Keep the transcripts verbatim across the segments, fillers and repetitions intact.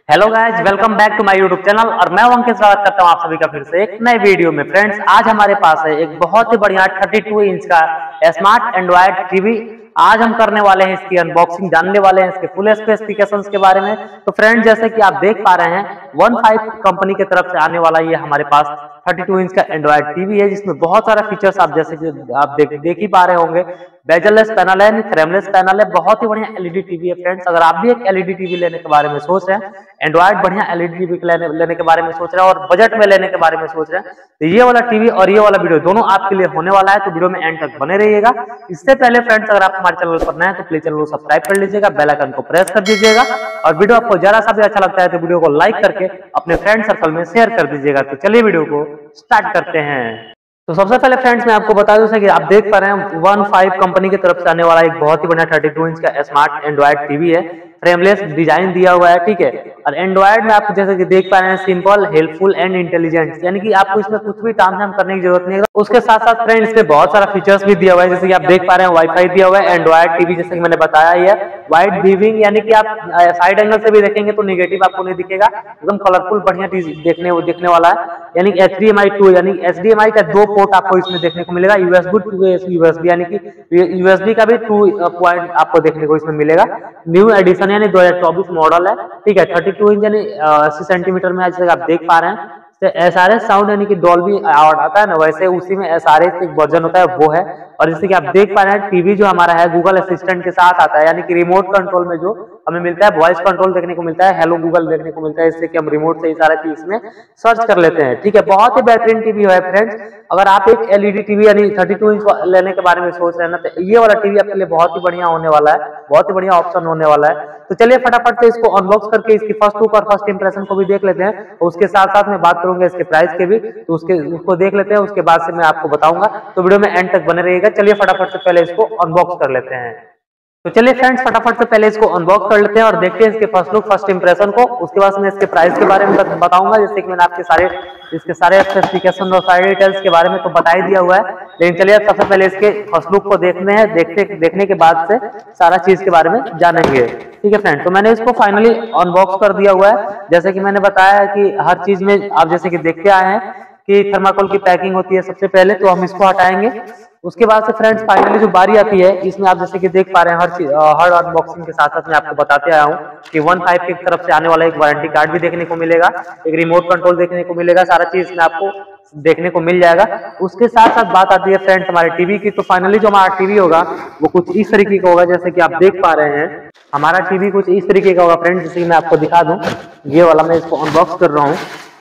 Hello guys, welcome back to my YouTube channel और मैं अंकित स्वागत करता हूं आप सभी का फिर से एक नए वीडियो में। फ्रेंड्स, आज हमारे पास है एक बहुत ही बढ़िया बत्तीस इंच का स्मार्ट एंड्रॉयड टीवी। आज हम करने वाले हैं इसकी अनबॉक्सिंग, जानने वाले हैं इसके फुल स्पेसिफिकेशंस के बारे में। तो फ्रेंड्स, जैसे कि आप देख पा रहे हैं, वन फाइव कंपनी की तरफ से आने वाला ये हमारे पास बत्तीस इंच का एंड्रॉयड टीवी है, जिसमें बहुत सारा फीचर्स आप जैसे कि आप देख देख ही पा रहे होंगे। बेजललेस पैनल है, फ्रेमलेस पैनल है, बहुत ही बढ़िया एलईडी टीवी है। फ्रेंड्स, अगर आप भी एक एलईडी टीवी लेने के बारे में सोच रहे हैं, एंड्रॉयड बढ़िया एलईडी टीवी लेने, लेने के बारे में सोच रहे हैं और बजट में लेने के बारे में सोच रहे हैं, तो ये वाला टीवी और ये वाला वीडियो दोनों आपके लिए होने वाला है। तो वीडियो में एंड तक बने रहिएगा। इससे पहले फ्रेंड्स, अगर आप हमारे चैनल पर नए हैं तो प्लीज चैनल को सब्सक्राइब कर लीजिएगा, बेल आइकन को प्रेस कर दीजिएगा और वीडियो आपको जरा सा भी अच्छा लगता है तो वीडियो को लाइक करके अपने फ्रेंड सर्कल में शेयर कर दीजिएगा। तो चलिए वीडियो को स्टार्ट करते हैं। तो सबसे पहले फ्रेंड्स, मैं आपको बता दूं कि आप देख पा रहे हैं वन फाइव कंपनी की तरफ से आने वाला एक बहुत ही बढ़िया बत्तीस इंच का स्मार्ट एंड्रॉयड टीवी है। फ्रेमलेस डिजाइन दिया हुआ है, ठीक है। और एंड्रॉयड में आप जैसे कि देख पा रहे हैं, सिंपल, हेल्पफुल एंड इंटेलिजेंट, यानी कि आपको इसमें कुछ भी तामझाम करने की जरूरत नहीं है। उसके साथ साथ फ्रेंड्स, इसमें बहुत सारा फीचर्स भी दिया हुआ है, जैसे कि आप देख पा रहे हैं वाईफाई दिया हुआ है। एंड्रॉयड टीवी जैसे कि मैंने बताया ही है, वाइड व्यूइंग, यानी कि आप साइड एंगल से भी देखेंगे तो निगेटिव आपको नहीं दिखेगा, एकदम कलरफुल बढ़िया देखने देखने वाला है। यानी H D M I two, यानी एच डी एम आई का दो पोर्ट आपको इसमें देखने को मिलेगा। यूएसबी टू यूएसबी, यानी कि यूएसबी का भी टू पॉइंट आपको देखने को इसमें मिलेगा। न्यू एडिशन यानी दो हजार चौबीस मॉडल है, ठीक है। बत्तीस इंच यानी अस्सी सेंटीमीटर में, जैसे आप देख पा रहे हैं। एस आर एस साउंड यानी कि डॉल्बी आवाज आता है ना, वैसे उसी में एस आर एस एक वर्जन होता है, वो है। और जैसे कि आप देख पा रहे हैं, टीवी जो हमारा है गूगल असिस्टेंट के साथ आता है, यानी कि रिमोट कंट्रोल में जो हमें मिलता है वॉइस कंट्रोल देखने को मिलता है, हेलो गूगल देखने को मिलता है, इससे कि हम रिमोट से ही सारा चीज में सर्च कर लेते हैं, ठीक है। बहुत ही बेहतरीन टीवी है फ्रेंड्स। अगर आप एक एलईडी टीवी यानी बत्तीस इंच लेने के बारे में सोच रहे हैं ना, तो ये वाला टीवी आपके लिए बहुत ही बढ़िया होने वाला है, बहुत ही बढ़िया ऑप्शन होने वाला है। तो चलिए फटाफट से इसको अनबॉक्स करके इसकी फर्स्ट लुक और फर्स्ट इंप्रेशन को भी देख लेते हैं। उसके साथ साथ मैं बात करूंगा इसके प्राइस के भी, तो उसके उसको देख लेते हैं, उसके बाद से मैं आपको बताऊंगा। तो वीडियो में एंड तक बने रहिएगा। चलिए फटाफट से पहले इसको अनबॉक्स कर लेते हैं। तो चलिए फ्रेंड्स, फटाफट से पहले इसको अनबॉक्स कर लेते हैं और देखते हैं इसके फर्स्ट लुक फर्स्ट इंप्रेशन को। उसके बाद मैं इसके प्राइस के बारे में बताऊंगा, जैसे कि मैंने आपके सारे इसके सारे स्पेसिफिकेशन और सारे डिटेल्स के बारे में तो बता ही दिया हुआ है। लेकिन चलिए सबसे पहले इसके फर्स्ट लुक को देखते हैं, देखते देखने के बाद से सारा चीज के बारे में जानेंगे, ठीक है फ्रेंड। तो मैंने इसको फाइनली अनबॉक्स कर दिया हुआ है। जैसे कि मैंने बताया कि हर चीज में आप जैसे कि देखते आए हैं कि थर्माकोल की पैकिंग होती है सबसे पहले, तो हम इसको हटाएंगे। उसके बाद से फ्रेंड्स फाइनली जो बारी आती है, इसमें आप जैसे कि देख पा रहे हैं, हर चीज हर अनबॉक्सिंग के साथ साथ मैं आपको बताते आया हूँ कि वन फाइव की तरफ से आने वाला एक वारंटी कार्ड भी देखने को मिलेगा, एक रिमोट कंट्रोल देखने को मिलेगा, सारा चीज में आपको देखने को मिल जाएगा। उसके साथ साथ बात आती है फ्रेंड्स हमारे टीवी की। तो फाइनली जो हमारा टीवी होगा वो कुछ इस तरीके का होगा, जैसे कि आप देख पा रहे हैं हमारा टीवी कुछ इस तरीके का होगा फ्रेंड्स। जैसे कि मैं आपको दिखा दूं, ये वाला मैं इसको अनबॉक्स कर रहा हूँ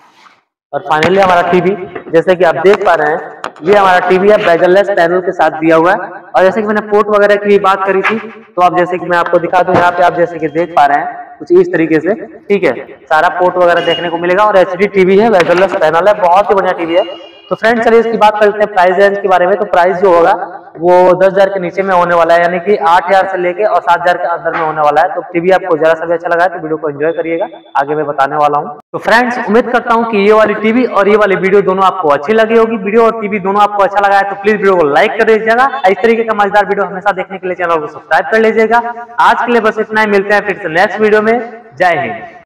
और फाइनली हमारा टीवी जैसे कि आप देख पा रहे हैं, ये हमारा टीवी है, बेजललेस पैनल के साथ दिया हुआ है। और जैसे कि मैंने पोर्ट वगैरह की बात करी थी, तो आप जैसे कि मैं आपको दिखा दूं, यहाँ पे आप जैसे कि देख पा रहे हैं कुछ इस तरीके से, ठीक है। सारा पोर्ट वगैरह देखने को मिलेगा और एचडी टीवी है, बेजललेस पैनल है, बहुत ही बढ़िया टीवी है। तो फ्रेंड्स चलिए इसकी बात करते हैं प्राइस रेंज के बारे में। तो प्राइस जो होगा वो दस हजार के नीचे में होने वाला है, यानी कि आठ हजार से लेके और सात हजार के अंदर में होने वाला है। तो टीवी आपको जरा सा भी अच्छा लगा है तो वीडियो को एंजॉय करिएगा, आगे मैं बताने वाला हूँ। तो फ्रेंड्स उम्मीद करता हूँ कि ये वाली टीवी और ये वाली वीडियो दोनों आपको अच्छी लगी होगी। वीडियो और टीवी दोनों आपको अच्छा लगा है तो प्लीज वीडियो को लाइक कर दीजिएगा। इस तरीके का मजेदार वीडियो हमेशा देखने के लिए चैनल को सब्सक्राइब कर लीजिएगा। आज के लिए बस इतना ही, मिलते हैं फिर से नेक्स्ट वीडियो में। जय हिंद।